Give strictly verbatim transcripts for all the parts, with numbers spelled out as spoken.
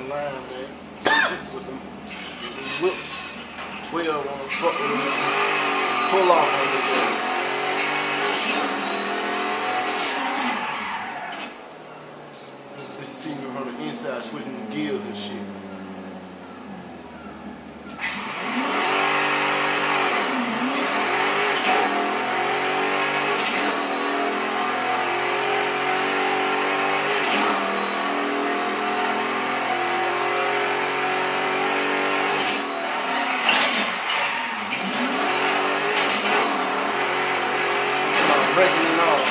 online, man. With them, with them whips. twelve on the fuck with them. Pull off on this guy. This is seeing me from the inside, switching the gears and shit. Breaking it off.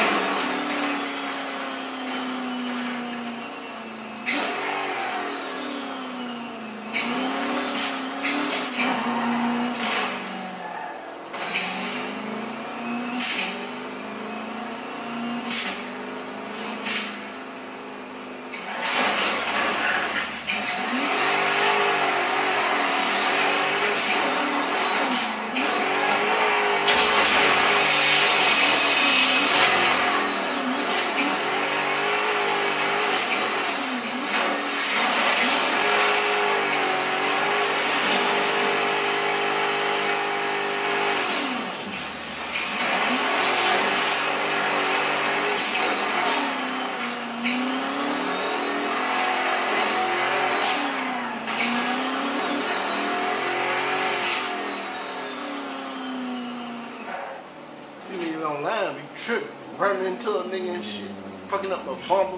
Online be tripping, running into a nigga and shit, fucking up my bumper.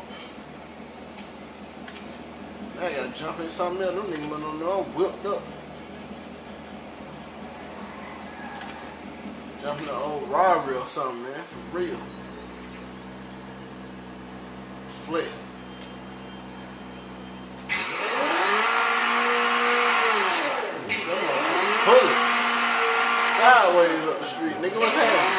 Now I gotta jump in something else. Them niggas don't know I'm whipped up. Jumping the old robbery or something, man, for real. Flexing. Pulling sideways up the street, nigga. What's happening?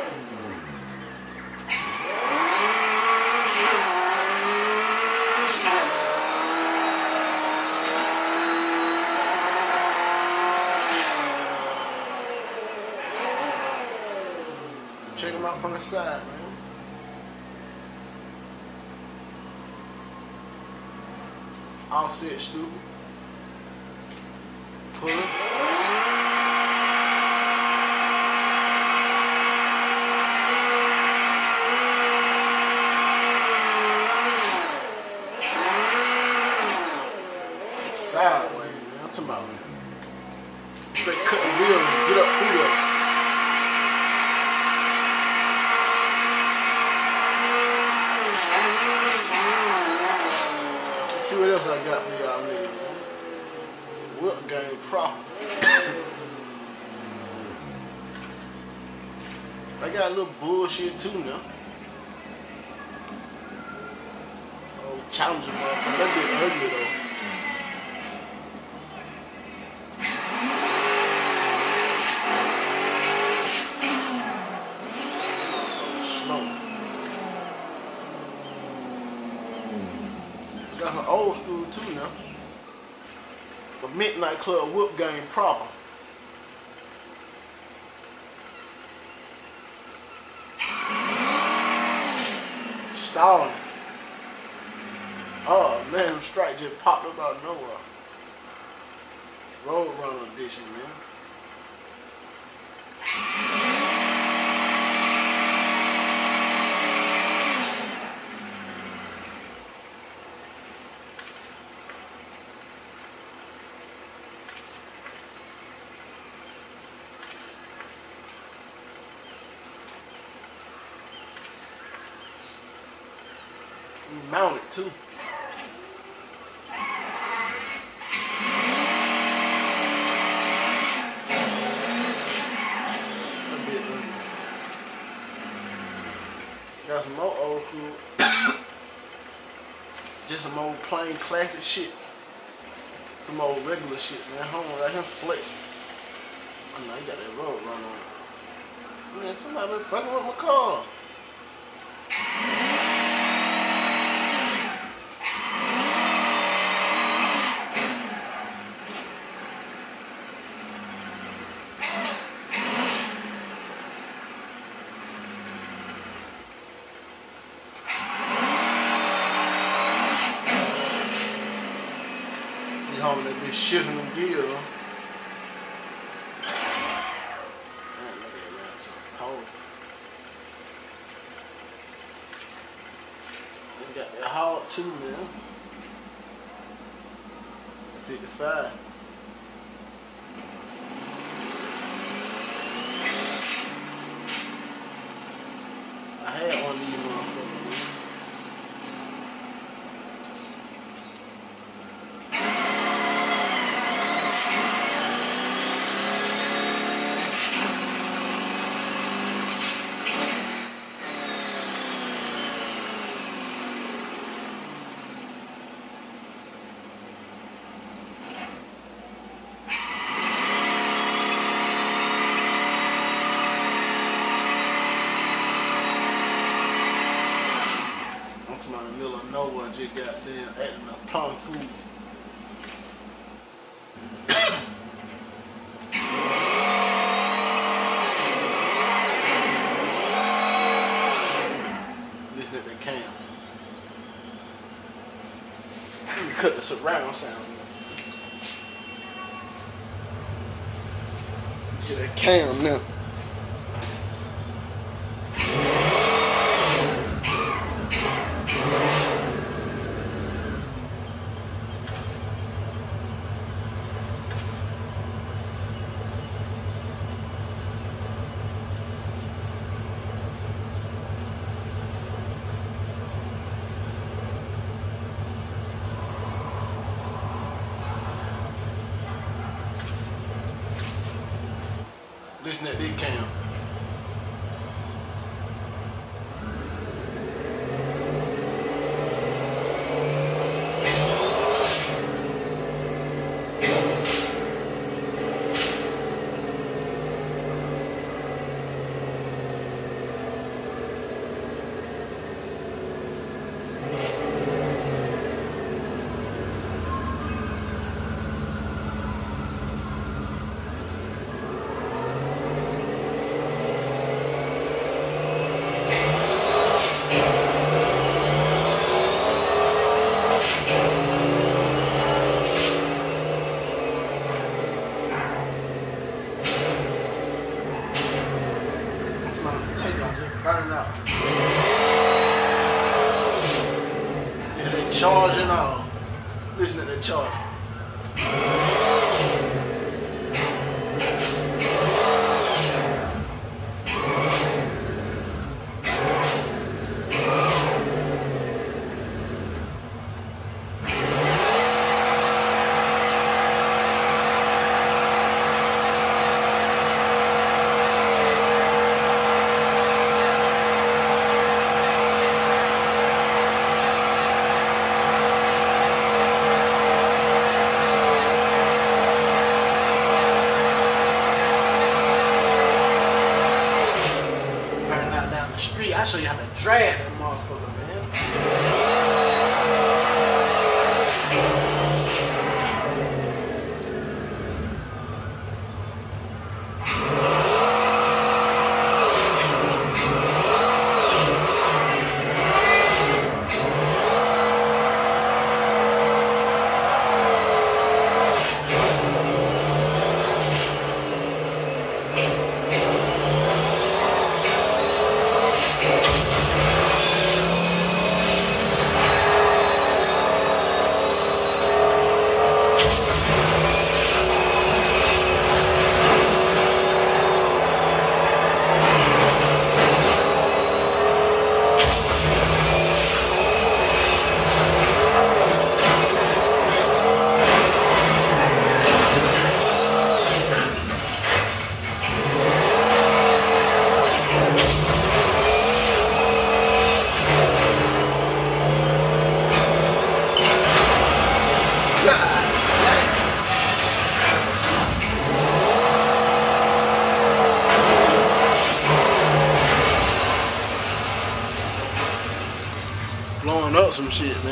Check them out from the side, man. All set, stupid. Pull it. Sideways, man. I'm talking about straight cut the wheel and get up through there. See what else I got for y'all niggas, man. Whip game proper. I got a little bullshit too now. Oh, Challenger motherfucker. That bitch ugly though. Slow. Got her old school too now. The Midnight Club whip game proper. Stalling. Oh man, them strike just popped up out of nowhere. Road Runner edition, man. Mounted too. Got some more old school, just some old plain classic shit. Some old regular shit, man. Home right here flexing. I know he got that road run on it. Man, somebody been fucking with my car. home, they be shifting the gear. Man, look at that, it's a pole. They got that hog too, man. fifty-five. I had one of these motherfuckers. In the middle of nowhere, just got them acting a plum food. Listen to the cam. Let me cut the surround sound. Get that cam now. Listen to that cam. Take off, just burn it out. Yeah, they charging all. Listen to the charge. Street, I show you how to drag that motherfucker, man. Blowing up some shit, man.